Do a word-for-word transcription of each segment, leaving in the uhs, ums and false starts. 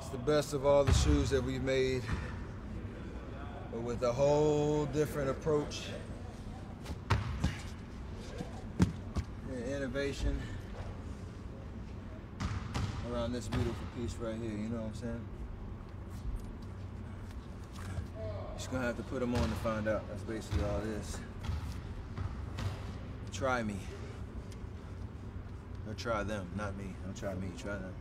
It's the best of all the shoes that we've made, but with a whole different approach and innovation around this beautiful piece right here, you know what I'm saying? Just gonna have to put them on to find out. That's basically all it is. Try me. Or try them, not me. Don't try me, try them.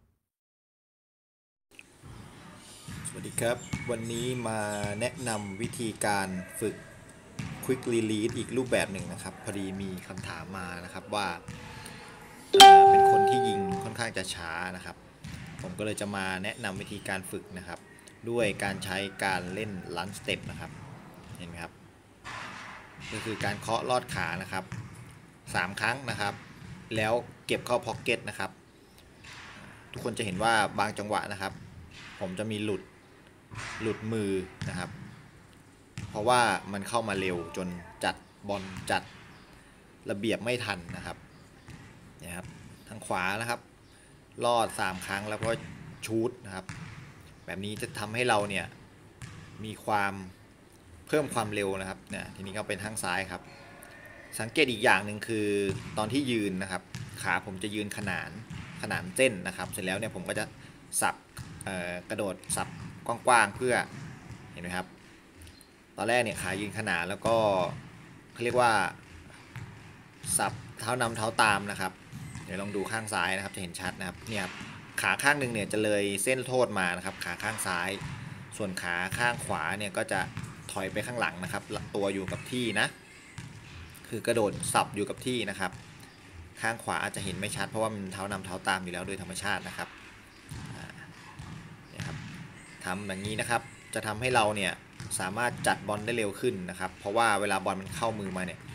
สวัสดีครับวันนี้มาแนะนำวิธีการฝึก Quick Release อีกรูปแบบหนึ่งนะครับพอดีมีคำถามมานะครับว่าเป็นคนที่ยิงค่อนข้างจะช้านะครับผมก็เลยจะมาแนะนำวิธีการฝึกนะครับด้วยการใช้การเล่น Lunge Step นะครับเห็นไหมครับก็คือการเคาะลอดขานะครับสามครั้งนะครับแล้วเก็บเข้าพ็อกเก็ตนะครับทุกคนจะเห็นว่าบางจังหวะนะครับผมจะมีหลุดหลุดมือนะครับเพราะว่ามันเข้ามาเร็วจนจัดบอลจัดระเบียบไม่ทันนะครับนี่ครับทางขวานะครับลอดสามครั้งแล้วก็ชูตนะครับแบบนี้จะทำให้เราเนี่ยมีความเพิ่มความเร็วนะครับเนี่ยทีนี้ก็เป็นทางซ้ายครับสังเกตอีกอย่างหนึ่งคือตอนที่ยืนนะครับขาผมจะยืนขนานขนานเส้นนะครับเสร็จแล้วเนี่ยผมก็จะสับกระโดดสับกว้างๆเพื่อเห็นไหมครับตอนแรกเนี่ยขายืนขนานแล้วก็เขาเรียกว่าสับเท้านำเท้าตามนะครับเดี๋ยวลองดูข้างซ้ายนะครับจะเห็นชัดนะครับเนี่ยขาข้างหนึ่งเนี่ยจะเลยเส้นโทษมานะครับขาข้างซ้ายส่วนขาข้างขวาเนี่ยก็จะถอยไปข้างหลังนะครับตัวอยู่กับที่นะคือกระโดดสับอยู่กับที่นะครับข้างขวาอาจจะเห็นไม่ชัดเพราะว่ามันเท้านำเท้าตามอยู่แล้วโดยธรรมชาตินะครับนี่ครับทำอย่างนี้นะครับจะทำให้เราเนี่ยสามารถจัดบอลได้เร็วขึ้นนะครับเพราะว่าเวลาบอลมันเข้ามือมาเนี่ย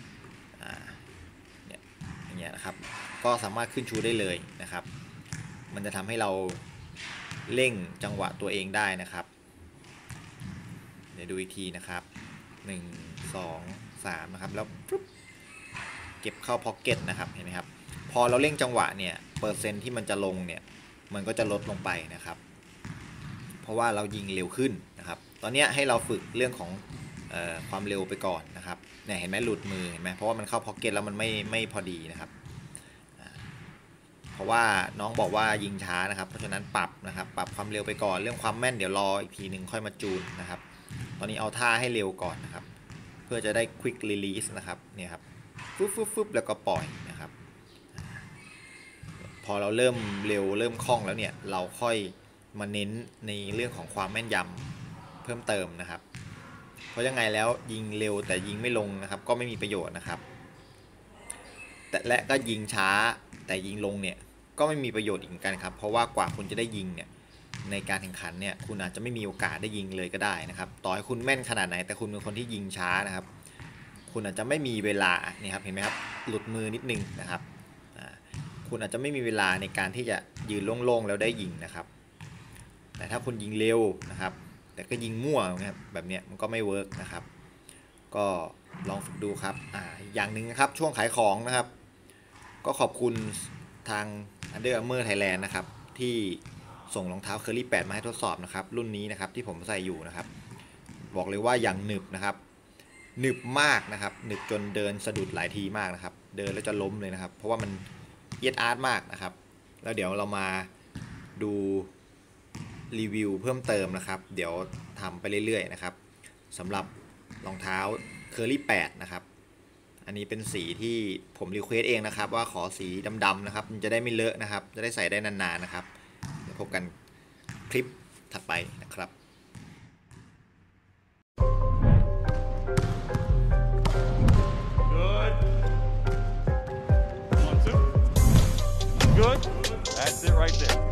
เนี่ยอย่างเงี้ยนะครับก็สามารถขึ้นชูได้เลยนะครับมันจะทำให้เราเร่งจังหวะตัวเองได้นะครับเดี๋ยวดูอีกทีนะครับหนึ่ง สอง สามนะครับแล้วเก็บเข้าพ็อกเก็ตนะครับเห็นไหมครับพอเราเร่งจังหวะเนี่ยเปอร์เซ็นต์ที่มันจะลงเนี่ยมันก็จะลดลงไปนะครับเพราะว่าเรายิงเร็วขึ้นนะครับตอนนี้ให้เราฝึกเรื่องของเอ่อความเร็วไปก่อนนะครับเนี่ยเห็นไหมหลุดมือเห็นไหมเพราะว่ามันเข้าพ็อกเก็ตแล้วมันไม่ไม่พอดีนะครับเพราะว่าน้องบอกว่ายิงช้านะครับเพราะฉะนั้นปรับนะครับปรับความเร็วไปก่อนเรื่องความแม่นเดี๋ยวรออีกทีหนึ่งค่อยมาจูนนะครับตอนนี้เอาท่าให้เร็วก่อนนะครับเพื่อจะได้ Quick Release นะครับเนี่ยครับฟึบฟึบฟึบแล้วก็ปล่อยนะครับพอเราเริ่มเร็วเริ่มคล่องแล้วเนี่ยเราค่อยมาเน้นในเรื่องของความแม่นยำเพิ่มเติมนะครับเพราะยังไงแล้วยิงเร็วแต่ยิงไม่ลงนะครับก็ไม่มีประโยชน์นะครับแต่และก็ยิงช้าแต่ยิงลงเนี่ยก็ไม่มีประโยชน์อีกเหมือนกันครับเพราะว่ากว่าคุณจะได้ยิงเนี่ยในการแข่งขันเนี่ยคุณอาจจะไม่มีโอกาสได้ยิงเลยก็ได้นะครับต่อให้คุณแม่นขนาดไหนแต่คุณเป็นคนที่ยิงช้านะครับคุณอาจจะไม่มีเวลานี่ครับเห็นไหมครับหลุดมือนิดนึงนะครับคุณอาจจะไม่มีเวลาในการที่จะยืนโล่งๆแล้วได้ยิงนะครับแต่ถ้าคุณยิงเร็วนะครับแต่ก็ยิงมั่วนะครับแบบนี้มันก็ไม่เวิร์กนะครับก็ลองฝึกดูครับอ่าอย่างหนึ่งนะครับช่วงขายของนะครับก็ขอบคุณทาง Under Armour Thailand นะครับที่ส่งรองเท้า Curry แปดมาให้ทดสอบนะครับรุ่นนี้นะครับที่ผมใส่อยู่นะครับบอกเลยว่าอย่างหนึบนะครับหนึบมากนะครับหนึบจนเดินสะดุดหลายทีมากนะครับเดินแล้วจะล้มเลยนะครับเพราะว่ามันเอียดอาร์ตมากนะครับแล้วเดี๋ยวเรามาดูรีวิวเพิ่มเติมนะครับเดี๋ยวทำไปเรื่อยๆนะครับสำหรับรองเท้า Curry แปดนะครับอันนี้เป็นสีที่ผมรีเควสเองนะครับว่าขอสีดำๆนะครับมันจะได้ไม่เลอะนะครับจะได้ใส่ได้นานๆนะครับเดี๋ยวพบกันคลิปถัดไปนะครับ Good one two good that's it right there